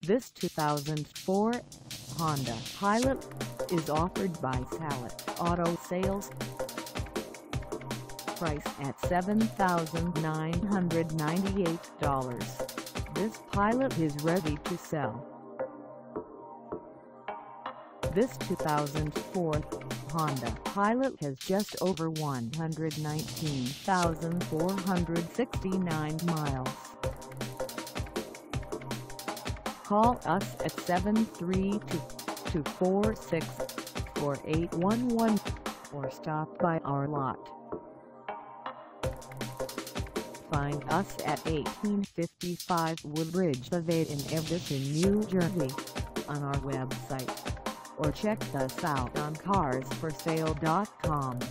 This 2004 Honda Pilot is offered by Salit Auto Sales. Price at $7,998. This Pilot is ready to sell. This 2004 Honda Pilot has just over 119,469 miles. Call us at 732-246-4811 or stop by our lot. Find us at 1855 Woodbridge Ave in Edison, New Jersey, on our website, or check us out on carsforsale.com.